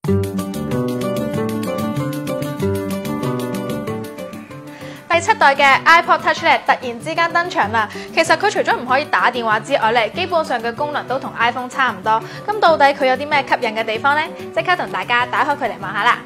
第7代嘅 iPod Touch 咧突然之間登場啦。其實佢除咗唔可以打電話之外咧，基本上嘅功能都同 iPhone 差唔多。咁到底佢有啲咩吸引嘅地方呢？即刻同大家打開佢嚟望下啦！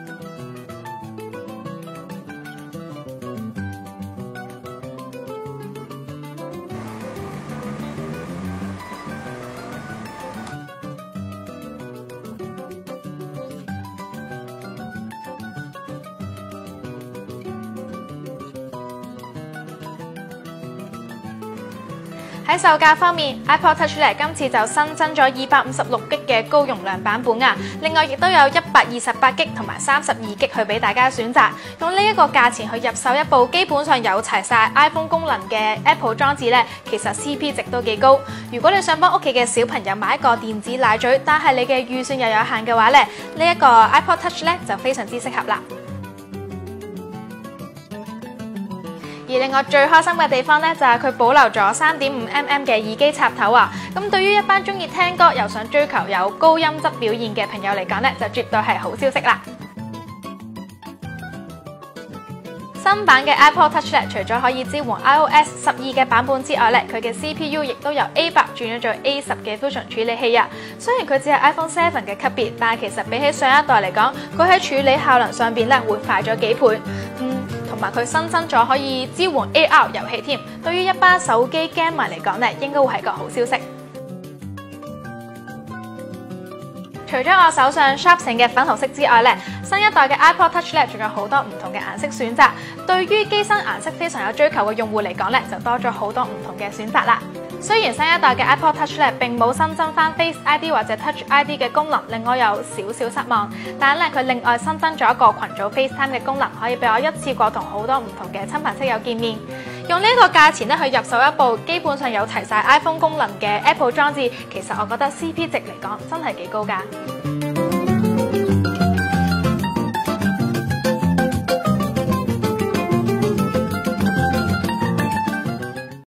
喺售價方面 ，iPod Touch 咧今次就新增咗256GB 嘅高容量版本啊，另外亦都有128GB 同埋32GB去俾大家選擇。用呢一個價錢去入手一部基本上有齊晒 iPhone 功能嘅 Apple 裝置咧，其實 CP 值都幾高。如果你想幫屋企嘅小朋友買一個電子奶嘴，但係你嘅預算又有限嘅話咧，呢一個 iPod Touch 咧就非常之適合啦。而另外最開心嘅地方咧，就係佢保留咗3.5mm 嘅耳機插頭啊！咁對於一班中意聽歌又想追求有高音質表現嘅朋友嚟講咧，就絕對係好消息啦！新版嘅 iPod Touch 咧，除咗可以支援 iOS 12嘅版本之外咧，佢嘅 CPU 亦都由 A8 轉咗做 A10 嘅 Fusion 處理器啊！雖然佢只係 iPhone 7嘅級別，但係其實比起上一代嚟講，佢喺處理效能上邊咧會快咗幾倍。同埋佢新增咗可以支援 AR 遊戲添，對於一班手機 game 迷嚟講咧，應該會係個好消息。除咗我手上 Sharp 成嘅粉紅色之外咧，新一代嘅 iPod Touch 咧仲有好多唔同嘅顏色選擇。對於機身顏色非常有追求嘅用戶嚟講咧，就多咗好多唔同嘅選擇啦。雖然新一代嘅 iPod Touch 咧並冇新增翻 Face ID 或者 Touch ID 嘅功能，令我有少少失望。但係咧，佢另外新增咗一個群組 FaceTime 嘅功能，可以俾我一次過同好多唔同嘅親朋戚友見面。用呢個價錢咧去入手一部基本上有齊晒 iPhone 功能嘅 Apple 裝置，其實我覺得 CP 值嚟講真係幾高㗎。